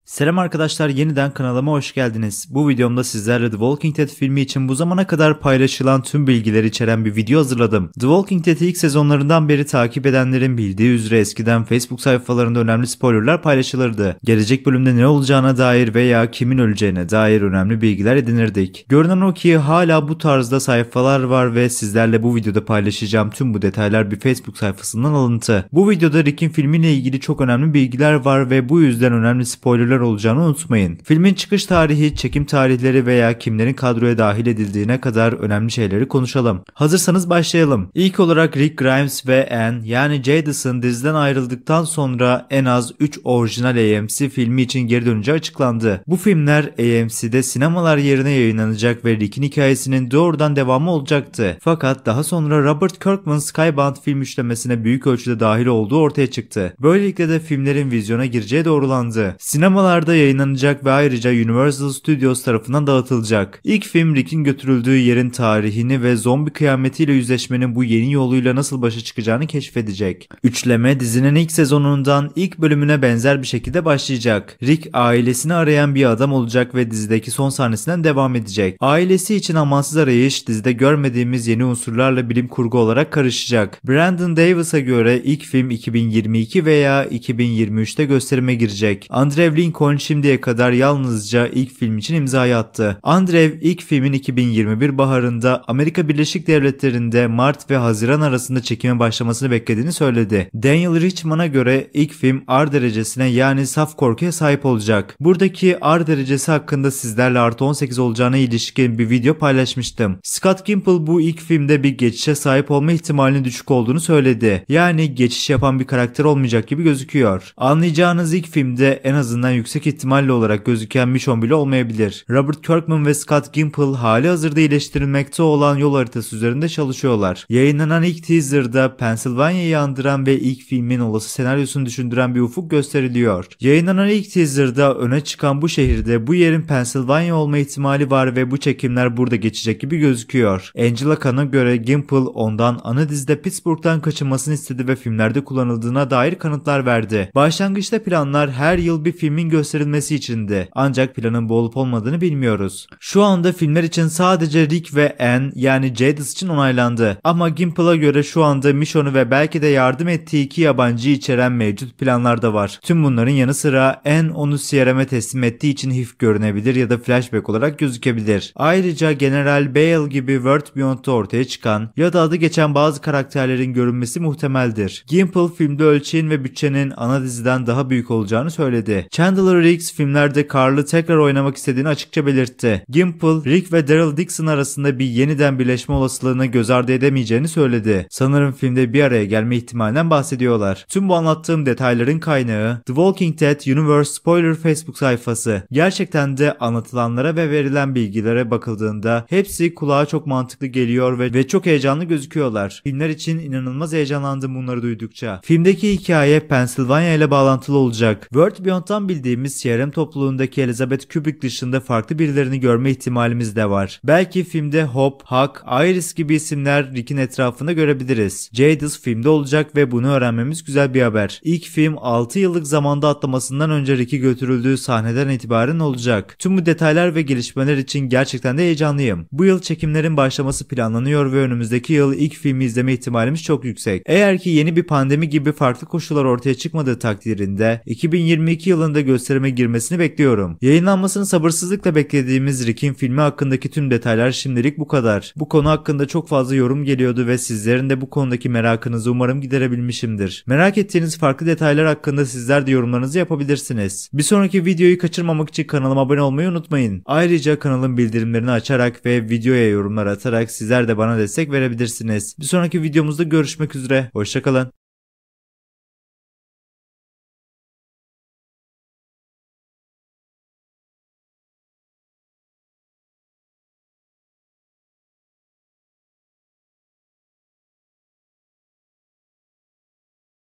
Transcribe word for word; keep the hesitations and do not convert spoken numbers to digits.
Selam arkadaşlar, yeniden kanalıma hoş geldiniz. Bu videomda sizlerle The Walking Dead filmi için bu zamana kadar paylaşılan tüm bilgileri içeren bir video hazırladım. The Walking Dead'i ilk sezonlarından beri takip edenlerin bildiği üzere eskiden Facebook sayfalarında önemli spoilerlar paylaşılırdı. Gelecek bölümde ne olacağına dair veya kimin öleceğine dair önemli bilgiler edinirdik. Görünen o ki hala bu tarzda sayfalar var ve sizlerle bu videoda paylaşacağım tüm bu detaylar bir Facebook sayfasından alıntı. Bu videoda Rick'in filmiyle ilgili çok önemli bilgiler var ve bu yüzden önemli spoilerlar olacağını unutmayın. Filmin çıkış tarihi, çekim tarihleri veya kimlerin kadroya dahil edildiğine kadar önemli şeyleri konuşalım. Hazırsanız başlayalım. İlk olarak Rick Grimes ve Ann yani Jadis'ın diziden ayrıldıktan sonra en az üç orijinal A M C filmi için geri döneceği açıklandı. Bu filmler A M C'de sinemalar yerine yayınlanacak ve Rick'in hikayesinin doğrudan devamı olacaktı. Fakat daha sonra Robert Kirkman Skybound film üçlemesine büyük ölçüde dahil olduğu ortaya çıktı. Böylelikle de filmlerin vizyona gireceği doğrulandı. Sinemalar yayınlanacak ve ayrıca Universal Studios tarafından dağıtılacak. İlk film Rick'in götürüldüğü yerin tarihini ve zombi kıyametiyle yüzleşmenin bu yeni yoluyla nasıl başa çıkacağını keşfedecek. Üçleme dizinin ilk sezonundan ilk bölümüne benzer bir şekilde başlayacak. Rick ailesini arayan bir adam olacak ve dizideki son sahnesinden devam edecek. Ailesi için amansız arayış dizide görmediğimiz yeni unsurlarla bilim kurgu olarak karışacak. Brandon Davis'a göre ilk film iki bin yirmi iki veya iki bin yirmi üçte gösterime girecek. Andrew Lincoln şimdiye kadar yalnızca ilk film için imzayı attı. Andrew ilk filmin iki bin yirmi bir baharında Amerika Birleşik Devletleri'nde Mart ve Haziran arasında çekime başlamasını beklediğini söyledi. Daniel Richman'a göre ilk film R derecesine yani saf korkuya sahip olacak. Buradaki R derecesi hakkında sizlerle artı on sekiz olacağına ilişkin bir video paylaşmıştım. Scott Gimple bu ilk filmde bir geçişe sahip olma ihtimalinin düşük olduğunu söyledi. Yani geçiş yapan bir karakter olmayacak gibi gözüküyor. Anlayacağınız ilk filmde en azından yüksek ihtimalle olarak gözüken Michonne bile olmayabilir. Robert Kirkman ve Scott Gimple hali hazırda iyileştirilmekte olan yol haritası üzerinde çalışıyorlar. Yayınlanan ilk teaser'da Pennsylvania'yı andıran ve ilk filmin olası senaryosunu düşündüren bir ufuk gösteriliyor. Yayınlanan ilk teaser'da öne çıkan bu şehirde bu yerin Pennsylvania olma ihtimali var ve bu çekimler burada geçecek gibi gözüküyor. Angela Kahn'a göre Gimple ondan ana dizide Pittsburgh'tan kaçınmasını istedi ve filmlerde kullanıldığına dair kanıtlar verdi. Başlangıçta planlar her yıl bir filmin gösterilmesi içindi. Ancak planın bu olup olmadığını bilmiyoruz. Şu anda filmler için sadece Rick ve Ann yani Jadis için onaylandı. Ama Gimple'a göre şu anda Michonne'u ve belki de yardım ettiği iki yabancıyı içeren mevcut planlar da var. Tüm bunların yanı sıra Ann onu C R M'e teslim ettiği için H I V görünebilir ya da flashback olarak gözükebilir. Ayrıca General Bale gibi World Beyond'da ortaya çıkan ya da adı geçen bazı karakterlerin görünmesi muhtemeldir. Gimple filmde ölçeğin ve bütçenin ana diziden daha büyük olacağını söyledi. Chandler Riggs filmlerde Carl'ı tekrar oynamak istediğini açıkça belirtti. Gimple, Rick ve Daryl Dixon arasında bir yeniden birleşme olasılığını göz ardı edemeyeceğini söyledi. Sanırım filmde bir araya gelme ihtimalinden bahsediyorlar. Tüm bu anlattığım detayların kaynağı The Walking Dead Universe Spoiler Facebook sayfası. Gerçekten de anlatılanlara ve verilen bilgilere bakıldığında hepsi kulağa çok mantıklı geliyor ve, ve çok heyecanlı gözüküyorlar. Filmler için inanılmaz heyecanlandım bunları duydukça. Filmdeki hikaye Pennsylvania ile bağlantılı olacak. World Beyond'dan bildiğimiz C R M topluluğundaki Elizabeth Kubrick dışında farklı birilerini görme ihtimalimiz de var. Belki filmde Hope, Huck, Iris gibi isimler Rick'in etrafında görebiliriz. Jadis filmde olacak ve bunu öğrenmemiz güzel bir haber. İlk film altı yıllık zamanda atlamasından önce Rick'i götürüldüğü sahneden itibaren olacak. Tüm bu detaylar ve gelişmeler için gerçekten de heyecanlıyım. Bu yıl çekimlerin başlaması planlanıyor ve önümüzdeki yıl ilk filmi izleme ihtimalimiz çok yüksek. Eğer ki yeni bir pandemi gibi farklı koşullar ortaya çıkmadığı takdirinde iki bin yirmi iki yılında gösterime girmesini bekliyorum. Yayınlanmasını sabırsızlıkla beklediğimiz Rick'in filmi hakkındaki tüm detaylar şimdilik bu kadar. Bu konu hakkında çok fazla yorum geliyordu ve sizlerin de bu konudaki merakınızı umarım giderebilmişimdir. Merak ettiğiniz farklı detaylar hakkında sizler de yorumlarınızı yapabilirsiniz. Bir sonraki videoyu kaçırmamak için kanalıma abone olmayı unutmayın. Ayrıca kanalın bildirimlerini açarak ve videoya yorumlar atarak sizler de bana destek verebilirsiniz. Bir sonraki videomuzda görüşmek üzere. Hoşça kalın.